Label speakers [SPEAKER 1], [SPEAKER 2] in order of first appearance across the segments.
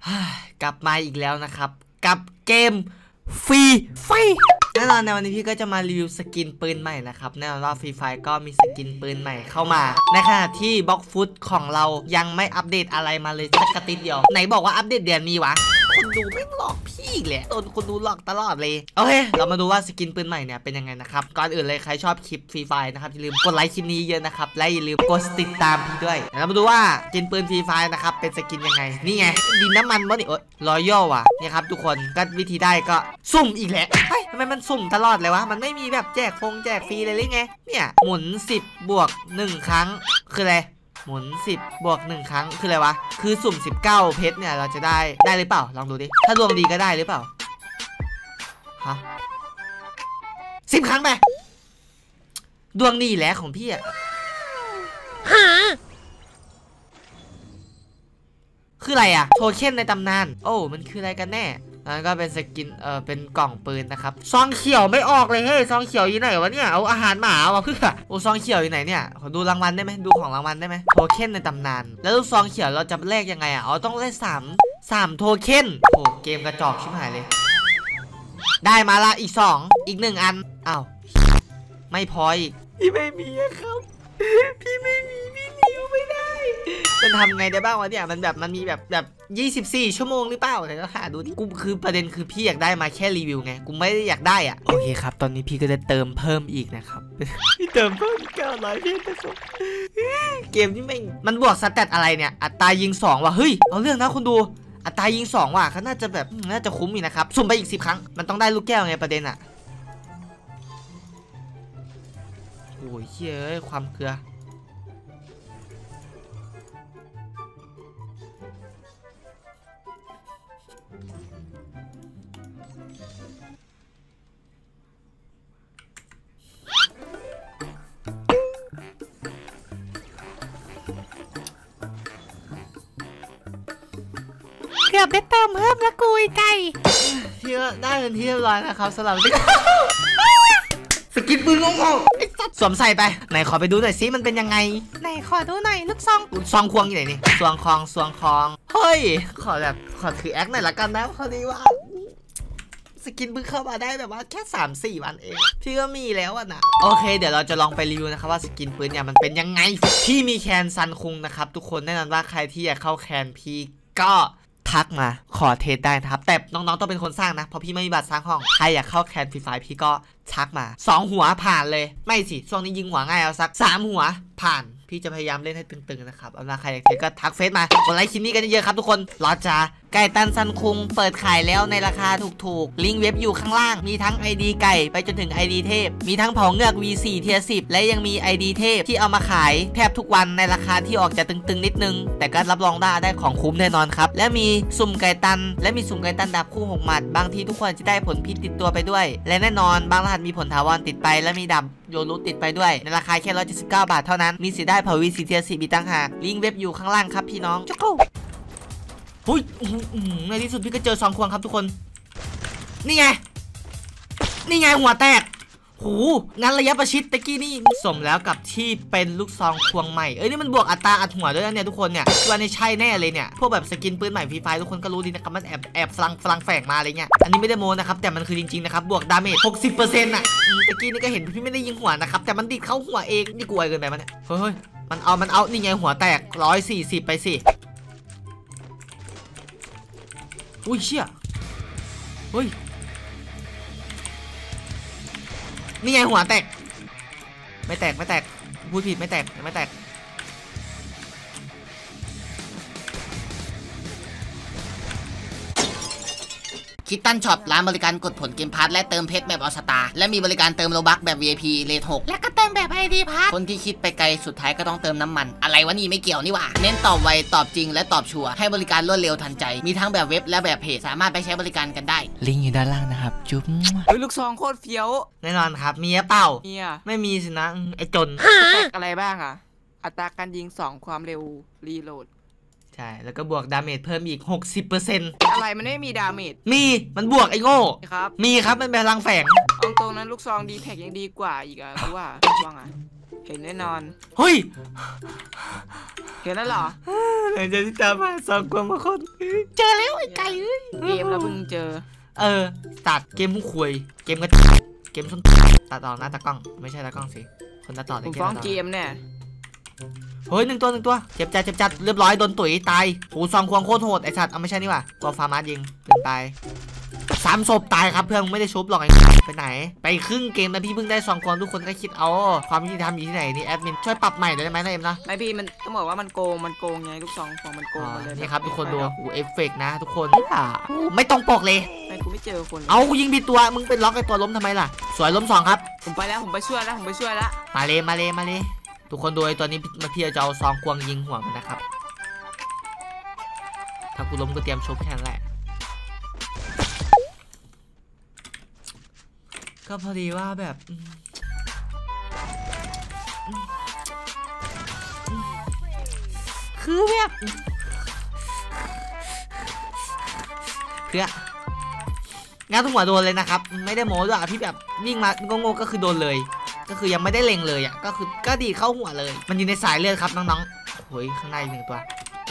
[SPEAKER 1] กลับมาอีกแล้วนะครับกับเกมฟรีไฟแน่นอนในวันนี้พี่ก็จะมารีวิวสกินปืนใหม่นะครับแน่นอนว่าฟรีไฟก็มีสกินปืนใหม่เข้ามาในขณะที่บล็อกฟุตของเรายังไม่อัปเดตอะไรมาเลยสักกระติดเดียวไหนบอกว่าอัปเดตเดือนนี้วะคนดูไม่หลอกพี่แหละโดนคนดูหลอกตลอดเลยโอเคเรามาดูว่าสกินปืนใหม่เนี่ยเป็นยังไงนะครับก่อนอื่นเลยใครชอบคลิปฟรีไฟนะครับอย่าลืมกดไลค์คลิปนี้เยอะนะครับและอย่าลืมกดติดตามพี่ด้วยเรามาดูว่าสกินปืนฟรีไฟนะครับเป็นสกินยังไงนี่ไงดินน้ำมันวะนี่รอยย่อว่ะเนี่ยครับทุกคนก็วิธีได้ก็สุ่มอีกแหละเฮ้ยทำไมมันสุ่มตลอดเลยวะมันไม่มีแบบแจกฟรีเลยหรือไงเนี่ยหมุน10บวก1ครั้งคืออะไรหมุน10บวก1ครั้งคืออะไรวะคือสุ่ม19เพชรเนี่ยเราจะได้หรือเปล่าลองดูดิถ้าดวงดีก็ได้หรือเปล่าฮะ10 ครั้งไปดวงดีแหละของพี่อะคืออะไรอะโทเค็นในตำนานโอ้มันคืออะไรกันแน่นั่นก็เป็นสกินเป็นกล่องปืนนะครับซองเขียวไม่ออกเลยเฮ้ยซองเขียวอยู่ไหนวะเนี่ยเอาอาหารหมาวะเพื่อโอ้ซองเขียวอยู่ไหนเนี่ยขอดูรางวัลได้ไหมดูของรางวัลได้ไหมโทเค็นในตำนานแล้วลูกซองเขียวเราจะแลกยังไงอ่ะต้องแลก3โทเค็นโอ้เกมกระจอกชิบหายเลยได้มาละอีก2อีก1อันอ้าวไม่พออีกพี่ไม่มีครับพี่ไม่มีพี่รีวิวไม่ได้มันทำไงได้บ้างวะเนี่ยมันมีแบบ24 ชั่วโมงหรือเปล่าไหนก็หาดูดิกูคือประเด็นคือพี่อยากได้มาแค่รีวิวไงกูไม่ได้อยากได้อ่ะโอเคครับตอนนี้พี่ก็จะเติมเพิ่มอีกนะครับพี่เติมเพิ่ม900พี่นะครับเกมที่มันบวกสเตตอะไรเนี่ยอัตรายิง2ว่ะเฮ้ยเอาเรื่องนะคุณดูอัตรายิง2ว่ะเขาน่าจะแบบน่าจะคุ้มอีกนะครับสุ่มไปอีก10 ครั้งมันต้องได้ลูกแก้วไงประเด็นอ่ะโอ้ยเฮ้ยความเกลือเกือบได้เติมเพิ่มแล้วกุยไก่พี่ก็ได้เป็นที่เรียบร้อยนะครับสำหรับสกินปืนงงๆไอ้สัตว์สวมใส่ไปไหนขอไปดูหน่อยซิมันเป็นยังไงไหนขอดูหน่อยลูกซองควงอยู่ไหนนี่ซองคองเฮ้ยขอถือแอคหน่อยละกันนะพอดีว่าสกินเพิ่งเข้ามาได้แบบว่าแค่3-4 วันเองพี่ก็มีแล้วอะนะโอเคเดี๋ยวเราจะลองไปรีวิวนะครับว่าสกินปืนเนี่ยมันเป็นยังไงพี่มีแคนซันคุงนะครับทุกคนแน่นอนว่าใครที่อยากเข้าแคนพี่ก็ทักมาขอเทสได้นะครับแต่น้องๆต้องเป็นคนสร้างนะเพราะพี่ไม่มีบัตรสร้างห้องใครอยากเข้าแคนฟรีไฟพี่ก็ทักมา2 หัวผ่านเลยไม่สิช่วงนี้ยิงหัวง่ายเอาสัก3 หัวผ่านพี่จะพยายามเล่นให้ตึงๆนะครับเอาล่ะใครอยากเทสก็ทักเฟซมากดไลค์คลิปนี้กันเยอะๆครับทุกคนรอจ้าไก่ตันซันคุงเปิดขายแล้วในราคาถูกๆลิงก์เว็บอยู่ข้างล่างมีทั้ง ID ไก่ไปจนถึง ID เทพมีทั้งเผาเงือก V4 เทียร์10และยังมี ID เทพที่เอามาขายแทบทุกวันในราคาที่ออกจะตึงๆนิดนึงแต่ก็รับรองได้ของคุ้มแน่นอนครับและมีสุ่มไก่ตันดาบคู่6 หมัดบางทีทุกคนจะได้ผลพิษติดตัวไปด้วยและแน่นอนบางรหัสมีผลถาวรติดไปและมีดาบโยรุติดไปด้วยในราคาแค่179 บาทเท่านั้นมีสิทธิ์ได้เผา V4 เทียร์10อีกต่างหากลิงก์เว็บอยู่ข้างล่างครับพี่น้องจุ๊กหุ้ยในที่สุดพี่ก็เจอซองควงครับทุกคนนี่ไงหัวแตกหูงั้นระยะประชิดตะกี้นี่สมแล้วกับที่เป็นลูกซองควงใหม่นี่มันบวกอัตราอัดหัวด้วยนะเนี่ยทุกคนเนี่ยวันนี้ใช่แน่เลยเนี่ยพวกแบบสกินปืนใหม่ฟรีไฟทุกคนก็รู้ดีนะครับมันแอบฟลังแฝงมาอะไรเงี้ยอันนี้ไม่ได้โมนะครับแต่มันคือจริงๆนะครับบวกดาเมจ 60% น่ะตะกี้นี่ก็เห็นพี่ไม่ได้ยิงหัวนะครับแต่มันดิดเข้าหัวเองนี่กลัวเกินไปมันเนี่ยเฮ้ยมันเอานี่ไงหัวแตก140ไปสิอุ้ยเชี่ยเฮ้ยนี่ไงหัวแตกไม่แตกพูดผิดไม่แตกคิดตันช็อปร้านบริการกดผลเกมพาร์ทและเติมเพชรแบบออสตาและมีบริการเติมโลบัคแบบ VIP เรท 6และก็เติมแบบ ID พาร์ทคนที่คิดไปไกลสุดท้ายก็ต้องเติมน้ำมันอะไรวะนี่ไม่เกี่ยวนี่หว่าเน้นตอบไวตอบจริงและตอบชัวร์ให้บริการรวดเร็วทันใจมีทั้งแบบเว็บและแบบเพจสามารถไปใช้บริการกันได้ลิงก์อยู่ด้านล่างนะครับจุ๊บ
[SPEAKER 2] ลูกซองโคตรเฟี้ยว
[SPEAKER 1] แน่นอนครับมีเปล่าไม่มีสินะไอจน
[SPEAKER 2] แตกอะไรบ้างอ่ะอัตราการยิง2ความเร็วรีโหลด
[SPEAKER 1] ใช่แล้วก็บวกดาเมจเพิ่มอีก 60%
[SPEAKER 2] อะไรมันไม่มีดาเมจ
[SPEAKER 1] มันบวกไอ้โง่
[SPEAKER 2] ครับ
[SPEAKER 1] มีครับมันเป็นพลังแฝง
[SPEAKER 2] ตรงนั้นลูกซองดีแท็กยังดีกว่าอีกอะรู้ว่าว่างอ่ะเห็นแน่นอน
[SPEAKER 1] เฮ้ย
[SPEAKER 2] เห็นแล้วเหรอ
[SPEAKER 1] หลังจากที่ตามหาซองควงมาคนเจอแล้วไอ้ไก่เอ้ย
[SPEAKER 2] เกมแล้วเพิ่งเจอ
[SPEAKER 1] ตัดเกมผู้คุยเกมก็เกมส้นตัดต่อหน้าตากล้องไม่ใช่ตากล้องสิคนตัดต่อใน
[SPEAKER 2] ผม
[SPEAKER 1] เกม
[SPEAKER 2] ฟ้อง
[SPEAKER 1] ตัดต่อ
[SPEAKER 2] เกมเนี่ย
[SPEAKER 1] เฮ้ยหนึ่งตัวเจ็บจัดเรียบร้อยโดนตุ๋ยตายโหซองควงโคตรโหดไอ้สัตว์เอาไม่ใช่นี่ว่ะตัวฟาร์มาสยิงเป็นตาย3 ศพตายครับเพื่อนไม่ได้ชุบหรอกไอ้ไปไหนไปครึ่งเกมนะพี่เพิ่งได้ซองควงทุกคนก็คิดเอาความยุติธรรมอยู่ที่ไหนนี่แอดมินช่วยปรับใหม่ได้ไหมนะเอ็มนะ
[SPEAKER 2] ไม่พี่มันต้องบอกว่ามันโกงไงลูกซองของมันโกงหมดเลย
[SPEAKER 1] นี่ครับทุกคนดูเอฟเฟกนะทุกคนไม่ต้องปกเลย
[SPEAKER 2] ไม่กูไม่เจอคน
[SPEAKER 1] เอากูยิงผิดตัวมึงเป็นล็อกไอ้ตัวล้มทำไมล่ะสวยล้ม2ครับ
[SPEAKER 2] ผมไปแล้วผมไปช่วยแล้ว
[SPEAKER 1] มาเลยทุกคนดูไอ้ตัวนี้พี่จะเอาซองควงยิงหัวมันนะครับถ้ากูล้มก็เตรียมชกแค่นั้นแหละก็พอดีว่าแบบคือแบบเพื่องานทุกหัวโดนเลยนะครับไม่ได้โม้ด้วยพี่แบบวิ่งมาโง่ๆก็คือโดนเลยก็คือยังไม่ได้เล็งเลยอ่ะก็คือก็ดีเข้าหัวเลยมันอยู่ในสายเลือดครับน้องๆโอ้ยข้างใน1 ตัว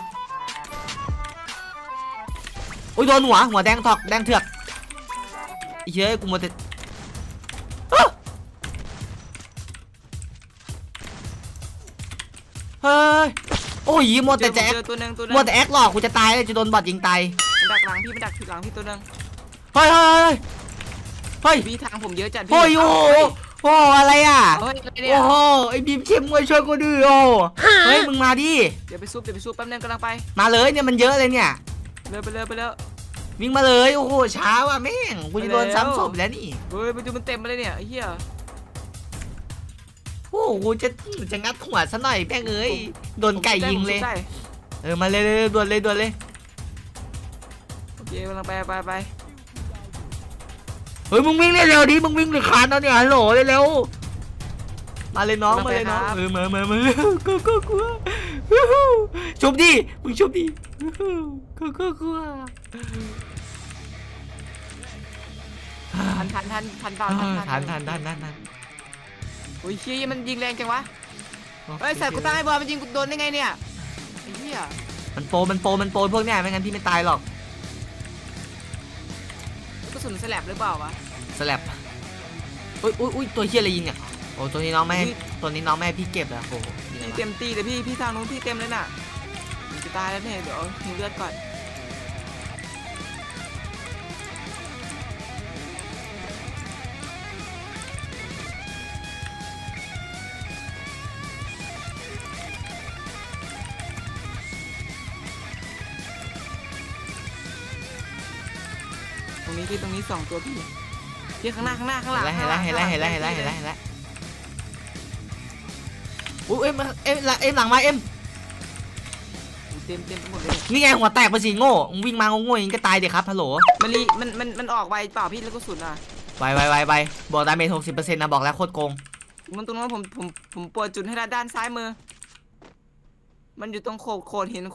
[SPEAKER 1] อุ้ยโดนหัวแดงถอกแดงเถือกเฮ้ยกูมัวแต่เฮ้ยโอ้ยมัวแต่แจ็ค
[SPEAKER 2] ตัวนึง
[SPEAKER 1] มัวแต่แอคหลอกกูจะตายเลยจะโดนบอทยิงตาย
[SPEAKER 2] มันดักหลังพี่ตัวนึง
[SPEAKER 1] เฮ้ย
[SPEAKER 2] พี่ทางผมเยอะจัด
[SPEAKER 1] โอ้ยโอ้อะไรอ่ะ
[SPEAKER 2] เฮ้ย
[SPEAKER 1] โอ้โหไอ้บีมเข้มมาช่วยกูดิโอ้เฮ้ยมึงมาดิ
[SPEAKER 2] เดี๋ยวไปซุปแป๊บนึงกำลังไป
[SPEAKER 1] มาเลยเนี่ยมันเยอะเลยเนี่ย
[SPEAKER 2] ไปเลย
[SPEAKER 1] วิ่งมาเลยโอ้โหช้าว่ะแม่งกูจะโดนซ้ำศพแล้วนี่
[SPEAKER 2] เฮ้ยมันเต็มมาเลยเนี่ยไอ้เหี้ย
[SPEAKER 1] โอ้โหกูจะงัดหัวซะหน่อยแม่งเอ้ยโดนไก่ยิงเลยมาเลยด่วนเลย
[SPEAKER 2] โอเคกำลังไป
[SPEAKER 1] เฮ้ยมึงวิ่งเร็วดิมึงวิ่งหรือคานเอาเนี่ยฮัลโหลเร็วมาเลยน้องมามากูชุบดิมึงชุบดิกู
[SPEAKER 2] ทันเปล่า
[SPEAKER 1] ทัน
[SPEAKER 2] โอ้ยเชี่ยมันยิงแรงจังวะเฮ้ยใส่กูตายบอลมันยิงกูโดนได้ไงเนี่ยไอ้เหี้ย
[SPEAKER 1] มันโปพวกเนี้ยไม่งั้นพี่ไม่ตายหรอก
[SPEAKER 2] กระสุนสลับหรือเปล่าวะ
[SPEAKER 1] สลับอุ้ยตัวเฮียอะไรยิงเนี่ยโอ้ตัวนี้น้องไม่ให้พี่เก็บอะโอ้โห
[SPEAKER 2] พี่เต็มตีเลยพี่ทางนู้นพี่เต็มเลยน่ะจะตายแล้วเนี่ยเดี๋ยวหิวเลือดก่อนตรงนี้2 ตัวพี่ข้างหน้าข้างหลัง
[SPEAKER 1] เห็นแล้วอุ้ยเอ็มหลังมาเอ็ม
[SPEAKER 2] เต็มไปหมดเลย
[SPEAKER 1] นี่ไงหัวแตกไปสิโง่วิ่งมาโง่อย่างนี้ก็ตายเดี๋ยวครับฮัลโหล
[SPEAKER 2] มันออกไวเปล่าพี่แล้วก็สุดอ่ะ
[SPEAKER 1] ไวบอกดาเมจ60%นะบอกแล้วโคตรโกง
[SPEAKER 2] ตรงนั้นผมปวดจุดให้ด้านซ้ายมือมันอยู่ตรงโขดหิน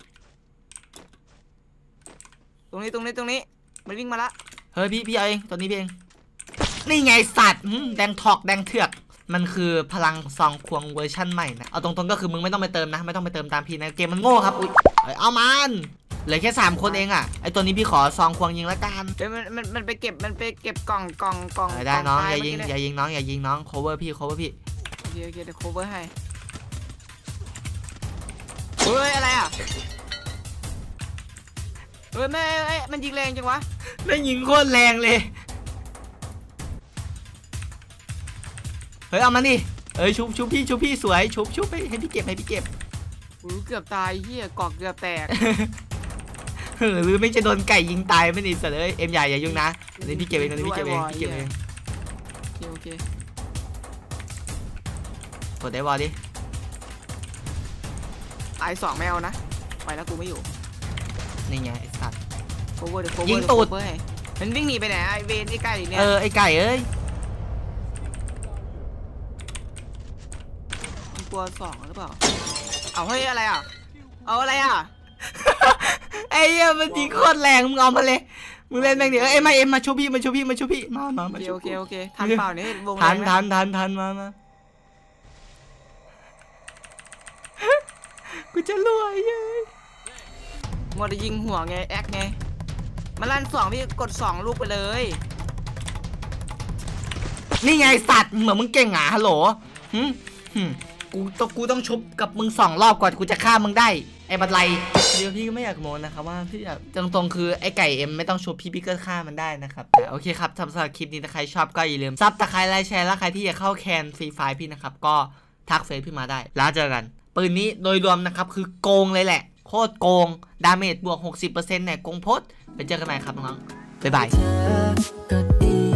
[SPEAKER 2] ตรงนี้มันวิ่งมาละ
[SPEAKER 1] เฮ้ยพี่เอาเองตัวนี้พี่เองนี่ไงสัตว์แดงถอกแดงเถือกมันคือพลังซองควงเวอร์ชั่นใหม่นะเอาตรงๆก็คือมึงไม่ต้องไปเติมนะไม่ต้องไปเติมตามพี่นะเกมมันโง่ครับอุ้ยเอามันเหลือแค่3 คนเองอ่ะไอตัวนี้พี่ขอซองควงยิงละกัน
[SPEAKER 2] มันไปเก็บกล่อง
[SPEAKER 1] ได้น้องอย่ายิงน้อง cover พี่
[SPEAKER 2] โอเคเดี๋ยว cover ให้เฮ้ยอะไรอ่ะเฮ้ยมันยิงแรงจังวะ
[SPEAKER 1] ไม่ยิงโคตรแรงเลยเฮ้ยเอามันดิชุบพี่สวยชุบให้พี่เก็บ
[SPEAKER 2] เกือบตายเฮียกอกเกือบแตก
[SPEAKER 1] หรือไม่จะโดนไก่ยิงตายไม่ดีสัตว์เลยเอ็มใหญ่อย่ายุ่งนะนี่พี่เก็บเองโอเคกดได้บอลดิ
[SPEAKER 2] ไอ2ไม่เอานะไปแล้วกูไม่อยู่
[SPEAKER 1] นี่ไงไอสัตว์
[SPEAKER 2] ยิงตูดมันวิ่งหนีไปไหนไอเวนไอไก่เนี่ย
[SPEAKER 1] ไอไก่เอ้ย
[SPEAKER 2] มันกลัว2หรือเปล่าเอาเฮ้ยอะไรอ่ะเอาอะไรอ่ะ
[SPEAKER 1] ไอ้เหี้ยมันยิงโคตรแรงมึงเอามาเลยมึงเล่นแม่งดิเอ็มมาชูพี่มา
[SPEAKER 2] โอเคทันเปล่าเนี่ยวง
[SPEAKER 1] ทันมากูจะรวยเย้ย
[SPEAKER 2] มัวแต่ยิงหัวไงแอคไงมาลั่น2พี่กด2ลูกไปเลย
[SPEAKER 1] นี่ไงสัตว์เหมือนมึงเก่งอ่ะฮัลโหลกูต้องชุบกับมึง2 รอบก่อนกูจะฆ่ามึงได้ไอ้บัดไลเดี๋ยวพี่ก็ไม่อยากโม้นะครับว่าพี่อยากตรงๆคือไอ้ไก่เอ็มไม่ต้องชุบพี่ก็ฆ่ามันได้นะครับแต่โอเคครับสำหรับคลิปนี้ถ้าใครชอบก็อย่าลืมซับตะไคร้ไลค์แชร์แล้วใครที่อยากเข้าแคนฟรีไฟพี่นะครับก็ทักเฟซพี่มาได้แล้วเจอกันปืนนี้โดยรวมนะครับคือโกงเลยแหละโคตรโกงดาเมจบวก 60%เนี่ยโกงโพดไปเจอกันใหม่ครับน้องๆบ๊ายบาย